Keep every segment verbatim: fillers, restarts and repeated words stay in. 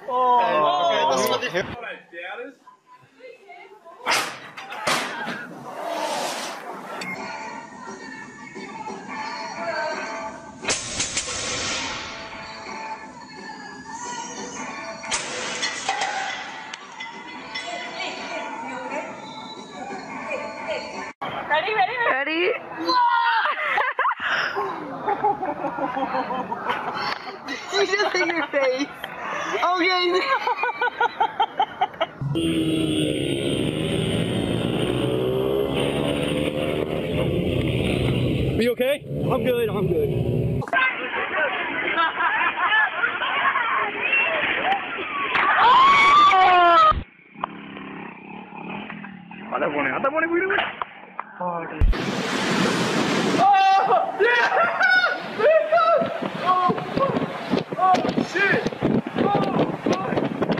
Oh, okay, this one. Ready, ready, ready? You just hit your face. Okay. Are you okay? I'm good, I'm good. Ada boleh, ada boleh, boleh, boleh. Oh, oh, yeah! Oh, oh, shit! Oh, fuck!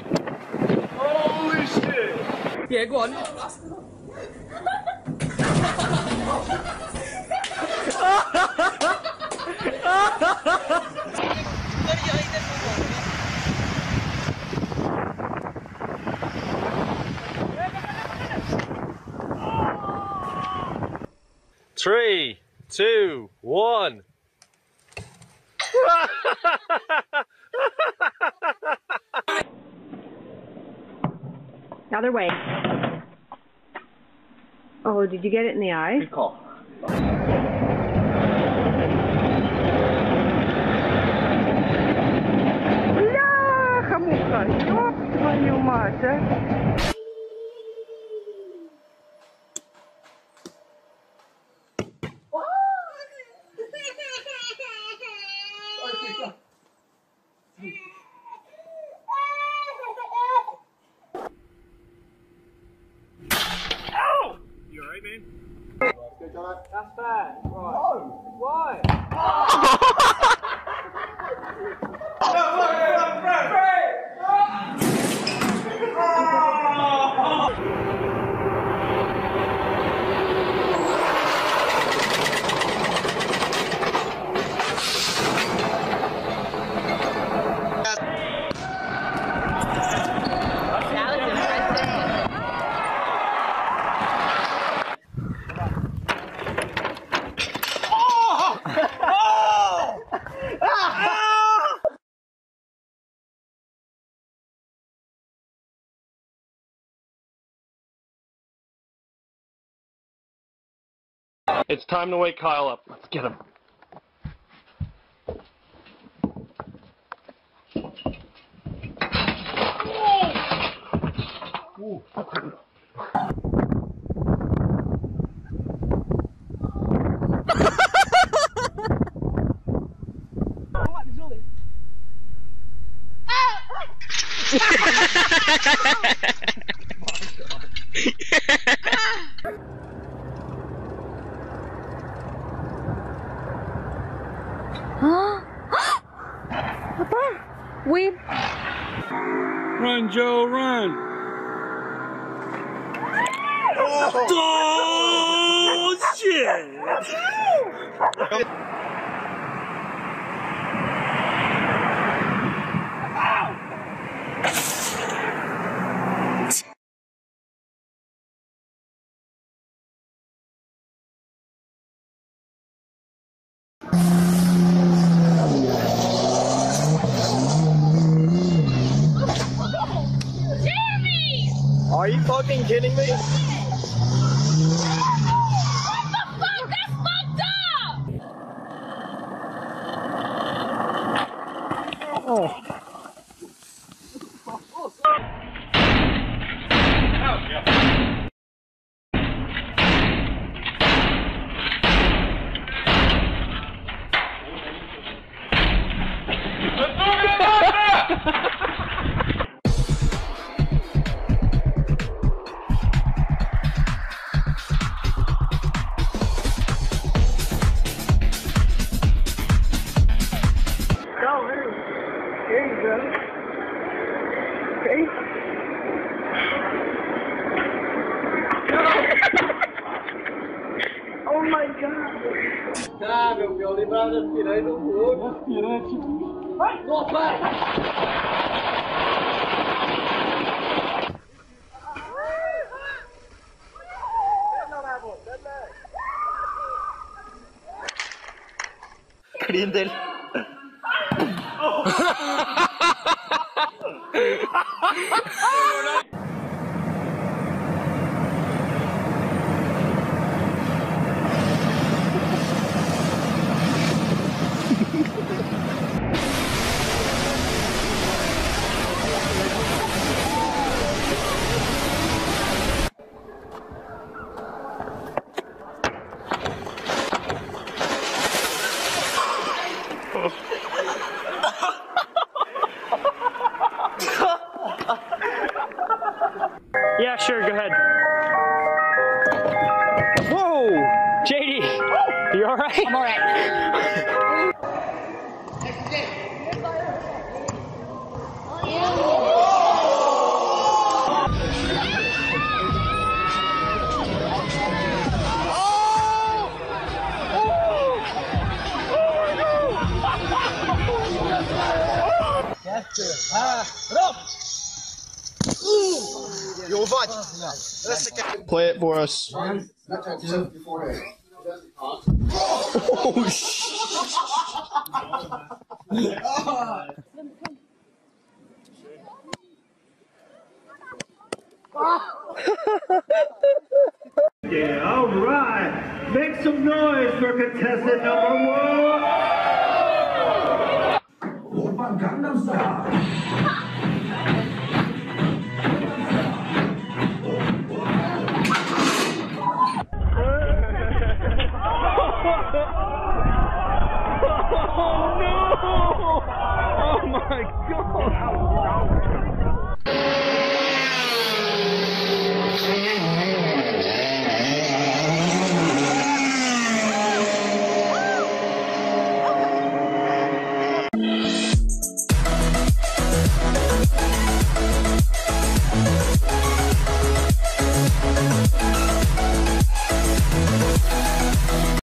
Holy shit! Yeah, go on. Three, two, one. Other way. Oh, did you get it in the eye? Good call. Бляха-муха, ёб твою мать, а! You alright, man? That's bad. Right. No! Why? It's time to wake Kyle up. Let's get him. Ooh. Papa, we... Run, Joe, run! Oh, oh shit! Are you fucking kidding me? What the fuck? That's fucked up! Oh. Oh my god! Ah, meu filho, lembrava de aspirante do outro. Aspirante. Vai! Opa! Grindel. Yeah, sure, go ahead. Whoa! J D, you alright? I'm alright. Play it for us. Oh, shit. Yeah, alright! Make some noise for contestant number one!